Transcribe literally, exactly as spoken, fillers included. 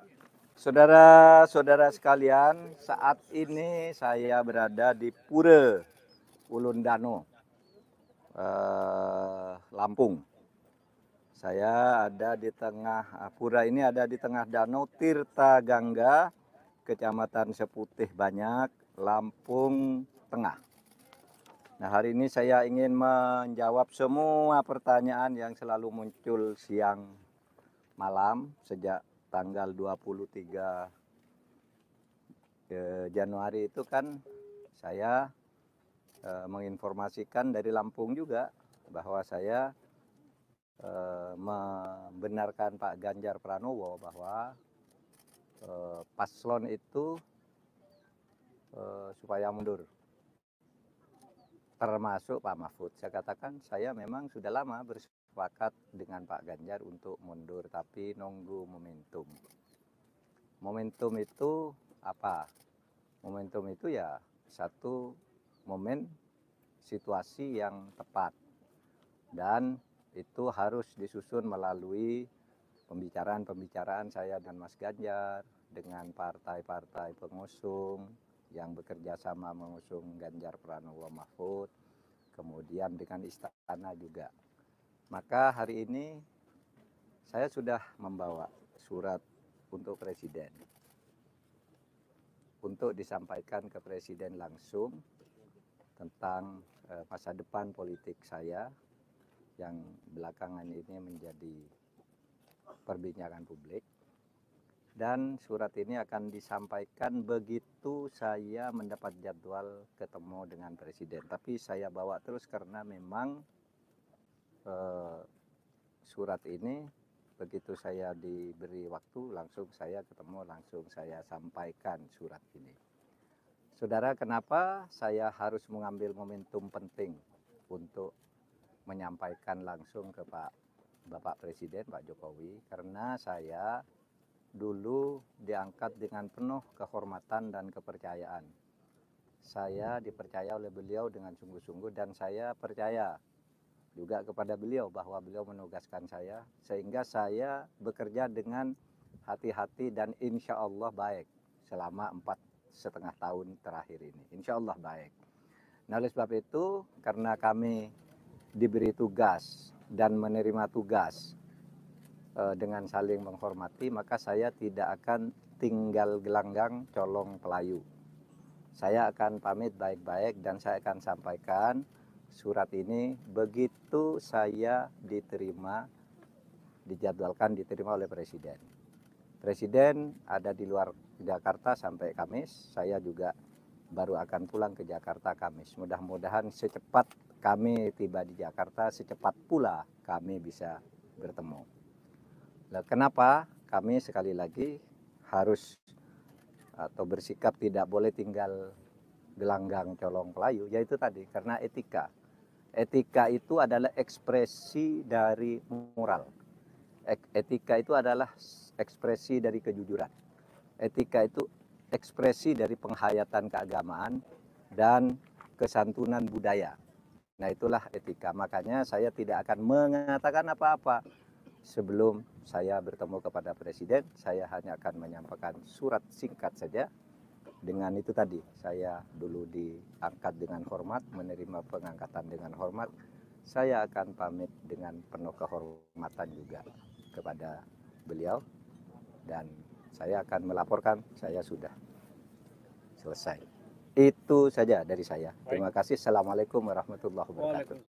Saudara-saudara sekalian, saat ini saya berada di Pura Ulun Dano, eh, Lampung. Saya ada di tengah Pura ini ada di tengah Danau Tirta Gangga, Kecamatan Seputih Banyak, Lampung Tengah. Nah, hari ini saya ingin menjawab semua pertanyaan yang selalu muncul siang malam sejak tanggal dua puluh tiga Januari itu kan saya e, menginformasikan dari Lampung juga bahwa saya e, membenarkan Pak Ganjar Pranowo bahwa e, paslon itu e, supaya mundur, termasuk Pak Mahfud. Saya katakan saya memang sudah lama bersepakat dengan Pak Ganjar untuk mundur, tapi nunggu momentum. Momentum itu apa? Momentum itu ya satu momen situasi yang tepat, dan itu harus disusun melalui pembicaraan-pembicaraan saya dan Mas Ganjar dengan partai-partai pengusung yang bekerja sama mengusung Ganjar Pranowo Mahfud, kemudian dengan istana juga. Maka hari ini saya sudah membawa surat untuk presiden, untuk disampaikan ke presiden langsung tentang eh, masa depan politik saya yang belakangan ini menjadi perbincangan publik. Dan surat ini akan disampaikan begitu saya mendapat jadwal ketemu dengan presiden. Tapi saya bawa terus karena memang eh, surat ini begitu saya diberi waktu langsung saya ketemu, langsung saya sampaikan surat ini. Saudara, kenapa saya harus mengambil momentum penting untuk menyampaikan langsung ke Pak Bapak Presiden, Pak Jokowi? Karena saya dulu diangkat dengan penuh kehormatan dan kepercayaan. Saya dipercaya oleh beliau dengan sungguh-sungguh, dan saya percaya juga kepada beliau bahwa beliau menugaskan saya, sehingga saya bekerja dengan hati-hati dan insya Allah baik selama empat setengah tahun terakhir ini. Insya Allah baik. Nah, oleh sebab itu, karena kami diberi tugas dan menerima tugas eh, dengan saling menghormati, maka saya tidak akan tinggal gelanggang colong pelayu. Saya akan pamit baik-baik dan saya akan sampaikan surat ini begitu saya diterima, dijadwalkan diterima oleh presiden. Presiden ada di luar Jakarta sampai Kamis, saya juga baru akan pulang ke Jakarta Kamis. Mudah-mudahan secepat kami tiba di Jakarta, secepat pula kami bisa bertemu. Nah, kenapa kami sekali lagi harus atau bersikap tidak boleh tinggal gelanggang colong pelayu? Yaitu tadi, karena etika. Etika itu adalah ekspresi dari moral. Etika itu adalah ekspresi dari kejujuran. Etika itu ekspresi dari penghayatan keagamaan dan kesantunan budaya. Nah, itulah etika. Makanya saya tidak akan mengatakan apa-apa sebelum saya bertemu kepada presiden. Saya hanya akan menyampaikan surat singkat saja. Dengan itu tadi, saya dulu diangkat dengan hormat, menerima pengangkatan dengan hormat. Saya akan pamit dengan penuh kehormatan juga kepada beliau, dan saya akan melaporkan saya sudah selesai. Itu saja dari saya. Terima kasih. Assalamualaikum warahmatullahi wabarakatuh.